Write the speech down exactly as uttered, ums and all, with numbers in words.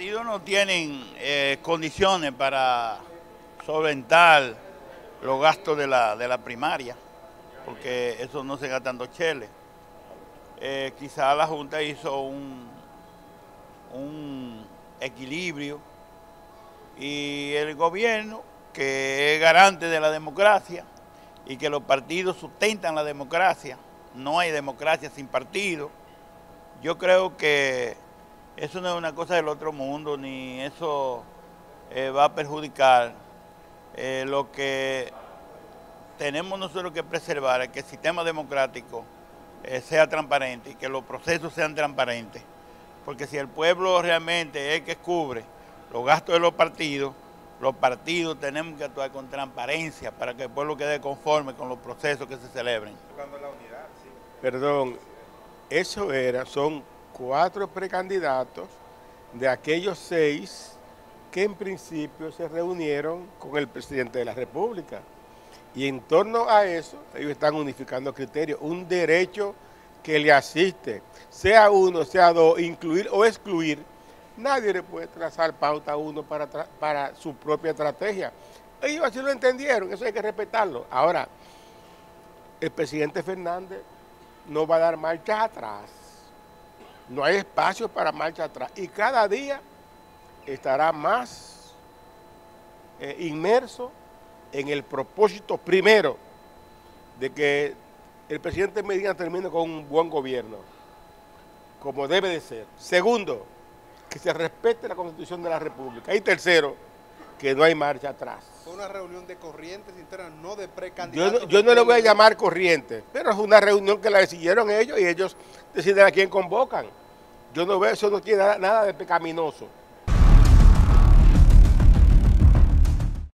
partidos no tienen eh, condiciones para solventar los gastos de la, de la primaria, porque eso no se gastan dos cheles. Eh, quizá la Junta hizo un, un equilibrio y el gobierno, que es garante de la democracia y que los partidos sustentan la democracia, no hay democracia sin partido. Yo creo que eso no es una cosa del otro mundo, ni eso eh, va a perjudicar. Eh, lo que tenemos nosotros que preservar es que el sistema democrático eh, sea transparente y que los procesos sean transparentes. Porque si el pueblo realmente es el que cubre los gastos de los partidos, los partidos tenemos que actuar con transparencia para que el pueblo quede conforme con los procesos que se celebren. Buscando la unidad, sí. Perdón, eso era, son cuatro precandidatos de aquellos seis que en principio se reunieron con el presidente de la República. Y en torno a eso, ellos están unificando criterios, un derecho que le asiste, sea uno, sea dos, incluir o excluir. Nadie le puede trazar pauta a uno para, para su propia estrategia. Ellos así lo entendieron, eso hay que respetarlo. Ahora, el presidente Fernández no va a dar marcha atrás. No hay espacio para marcha atrás. Y cada día estará más eh, inmerso en el propósito primero de que el presidente Medina termine con un buen gobierno, como debe de ser. Segundo, que se respete la Constitución de la República. Y tercero, que no hay marcha atrás. Fue una reunión de corrientes internas, no de precandidatos. Yo, yo no le voy a llamar corriente, pero es una reunión que la decidieron ellos y ellos deciden a quién convocan. Yo no veo, eso no tiene nada, nada de pecaminoso.